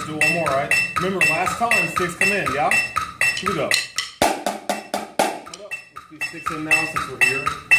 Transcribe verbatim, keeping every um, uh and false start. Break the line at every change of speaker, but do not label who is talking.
let's do one more, right? Remember, last time, sticks come in, yeah? Here we go. Hold up. Let's do sticks in now since we're here.